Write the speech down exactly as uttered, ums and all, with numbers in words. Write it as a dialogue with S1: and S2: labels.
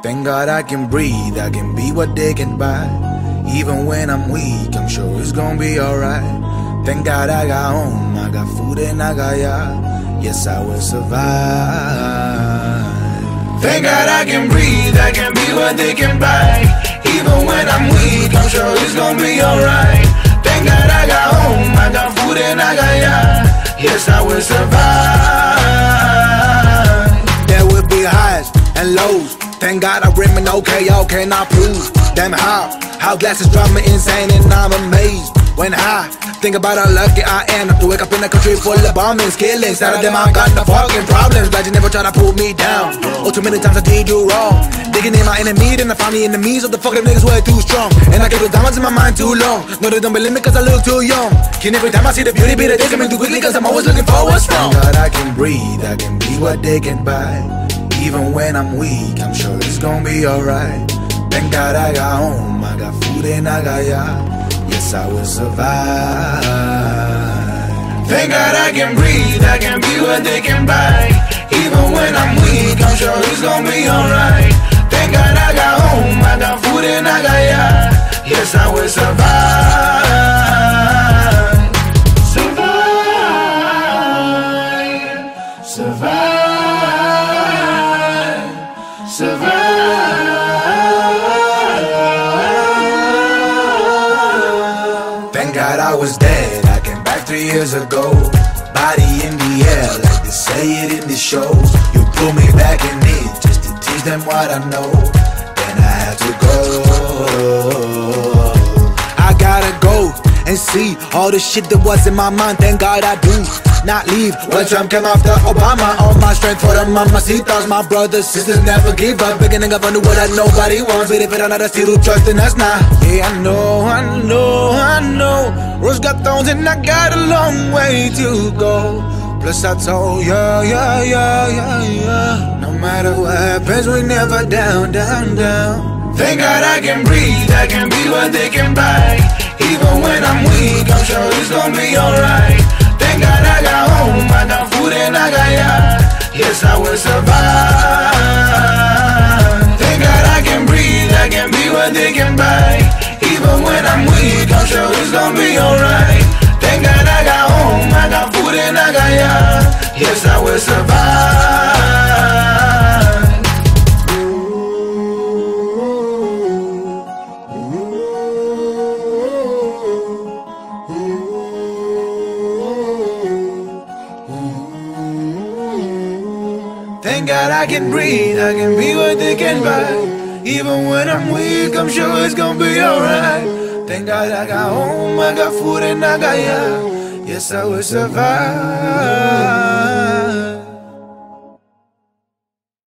S1: Thank God I can breathe, I can be what they can buy. Even when I'm weak, I'm sure it's gonna be alright. Thank God I got home, I got food and I got ya. Yes, I will survive. Thank God I can breathe, I can be what they can buy. Even when I'm weak, I'm sure it's gonna be alright. Thank God I got home, I got food and I got ya. Yes, I will survive. There will be highs and lows. Thank God I remain okay, y'all cannot prove. Damn how, how glasses drive me insane and I'm amazed. When I think about how lucky I am to wake up in a country full of bombings, killings. None of them I got no fucking problems. Glad you never try to pull me down. Oh, too many times I did you wrong. Digging in my enemy, then I found the enemies of the fucking niggas way too strong. And I keep those diamonds in my mind too long. No, they don't believe me cause I look too young. Can every time I see the beauty be the day coming too quickly cause I'm always looking for what's wrong. Thank God I can breathe, I can be what they can buy. Even when I'm weak, I'm sure it's gonna be alright. Thank God I got home, I got food and I got ya. Yes, I will survive. Thank God I can breathe, I can be what they can buy. Even when I'm weak, I'm sure it's gonna be alright. Thank God I got home, I got food and I got ya. Yes, I will survive. Survive, survive, survive. Thank God I was dead, I came back three years ago. Body in the air, like they say it in the shows. You pull me back in it, just to teach them what I know. Then I had to go. I gotta go and see all the shit that was in my mind. Thank God I do not leave. When Trump came after Obama, all my strength for the mamacitas. My brothers, sisters never give up. Big nigga for what that nobody wants. But if it another still trust, then that's not. Yeah, I know, I know, I know. Rose got thorns and I got a long way to go. Plus I told ya, yeah, yeah, yeah, yeah. No matter what happens, we never down, down, down. Thank God I can breathe, I can be what they can buy. Even when I'm weak, I'm sure it's gonna be alright. Thank God I got home, I got food and I got ya. Yes, I will survive. Thank God I can breathe, I can be what they can buy. Even when I'm weak, I'm sure it's gonna be alright. Thank God I got home, I got food and I got ya. Yes, I will survive. Thank God I can breathe, I can be what they can buy. Even when I'm weak, I'm sure it's gonna be alright. Thank God I got home, I got food and I got ya. Yes, I will survive.